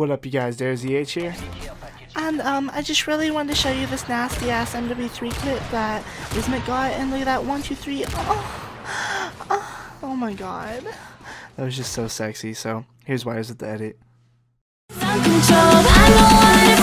What up, you guys? There's EH here. And I just really wanted to show you this nasty ass MW3 clip that IIvIOment got, and look at that 1, 2, 3. Oh my god. That was just so sexy, so here's why I was at the edit. I'm controlled, I know what